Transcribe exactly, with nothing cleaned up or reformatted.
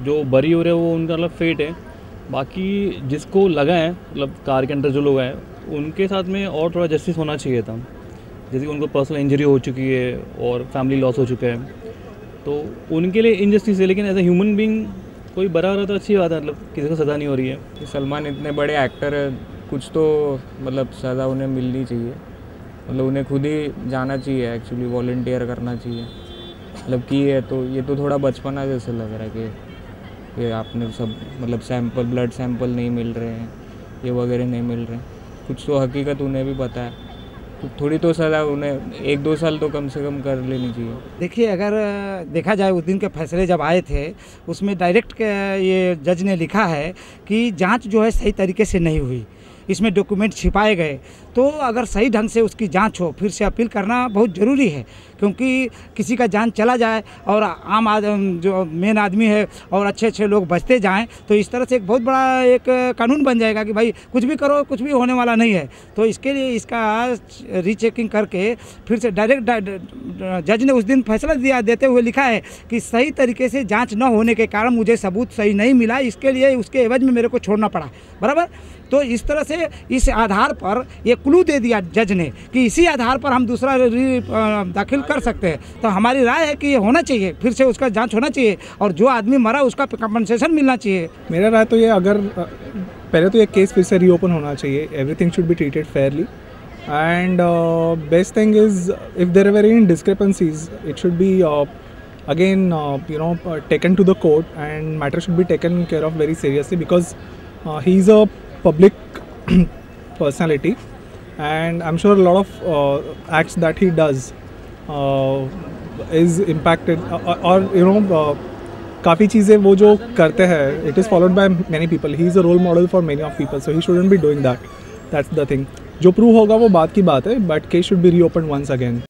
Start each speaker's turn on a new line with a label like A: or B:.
A: जो बरी हो रहे हैं वो उनका मतलब फेट है। बाकी जिसको लगा है मतलब कार के अंदर जो लोग हैं उनके साथ में और थोड़ा जस्टिस होना चाहिए था। जैसे कि उनको पर्सनल इंजरी हो चुकी है और फैमिली लॉस हो चुका है, तो उनके लिए इनजस्टिस है। लेकिन एज ए ह्यूमन बीइंग कोई बरा हो रहा तो अच्छी बात है, मतलब किसी को सज़ा नहीं हो रही है।
B: सलमान इतने बड़े एक्टर है, कुछ तो मतलब सज़ा उन्हें मिलनी चाहिए। मतलब उन्हें खुद ही जाना चाहिए, एक्चुअली वॉलंटियर करना चाहिए। मतलब की है तो ये तो थोड़ा बचपना जैसे लग रहा है कि ये आपने सब मतलब सैंपल ब्लड सैंपल नहीं मिल रहे हैं, ये वगैरह नहीं मिल रहे हैं। कुछ तो हकीकत उन्हें भी पता है, तो थोड़ी तो सज़ा उन्हें एक दो साल तो कम से कम कर लेनी चाहिए।
C: देखिए, अगर देखा जाए उस दिन के फैसले जब आए थे उसमें डायरेक्ट ये जज ने लिखा है कि जांच जो है सही तरीके से नहीं हुई, इसमें डॉक्यूमेंट छिपाए गए। तो अगर सही ढंग से उसकी जांच हो फिर से अपील करना बहुत ज़रूरी है, क्योंकि किसी का जान चला जाए और आम आदमी जो मेन आदमी है और अच्छे अच्छे लोग बचते जाएं तो इस तरह से एक बहुत बड़ा एक कानून बन जाएगा कि भाई कुछ भी करो कुछ भी होने वाला नहीं है। तो इसके लिए इसका रीचेकिंग करके फिर से डायरेक्ट जज ने उस दिन फैसला दिया देते हुए लिखा है कि सही तरीके से जाँच न होने के कारण मुझे सबूत सही नहीं मिला, इसके लिए उसके एवज में मेरे को छोड़ना पड़ा। बराबर, तो इस तरह से इस आधार पर ये क्लू दे दिया जज ने कि इसी आधार पर हम दूसरा दाखिल कर सकते हैं। तो हमारी राय है कि ये होना चाहिए, फिर से उसका जांच होना चाहिए और जो आदमी मरा उसका कंपनसेशन मिलना चाहिए।
D: मेरा राय तो ये, अगर पहले तो ये केस फिर से रीओपन होना चाहिए, everything should be treated fairly and best thing is if there are any discrepancies it should be again uh, you know uh, taken to the court and matter should be taken care of very seriously because uh, he's a public personality and I'm sure a lot of uh, acts that he does uh, is impacted uh, or you know uh, काफ़ी चीज़ें वो जो करते हैं it is followed by many people. He is a role model for many of people, so he shouldn't be doing that. That's the thing. जो prove होगा वो बात की बात है, but case should be reopened once again.